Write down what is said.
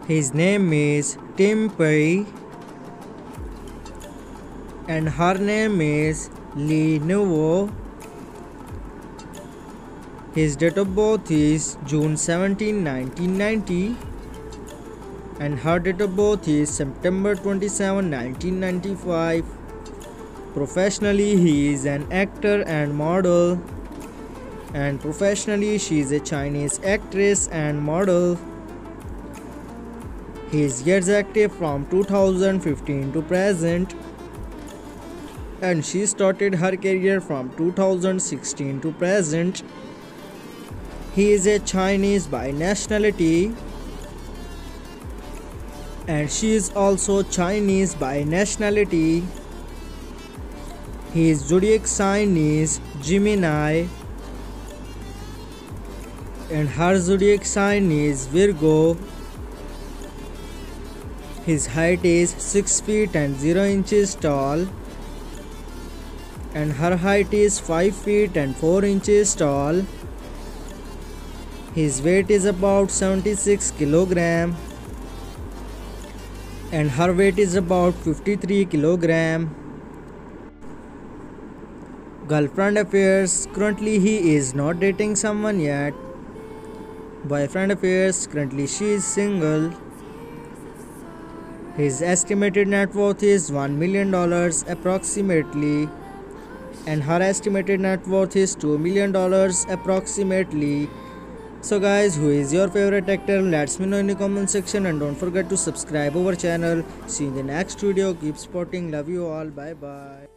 His name is Tim Perry and her name is Lee Nouveau. His date of birth is June 17, 1990 and her date of birth is September 27, 1995. Professionally, he is an actor and model, and professionally, she is a Chinese actress and model. He is years active from 2015 to present, and she started her career from 2016 to present. He is a Chinese by nationality, and she is also Chinese by nationality. His zodiac sign is Gemini, and her zodiac sign is Virgo. His height is 6 feet and 0 inches tall, and her height is 5 feet and 4 inches tall. His weight is about 76 kilogram, and her weight is about 53 kilogram. Girlfriend affairs, currently he is not dating someone yet. Boyfriend affairs, currently she is single. His estimated net worth is $1 million approximately, and her estimated net worth is $2 million approximately. So guys, who is your favorite actor? Let me know in the comment section, and don't forget to subscribe our channel. See you in the next video. Keep supporting. Love you all. Bye bye.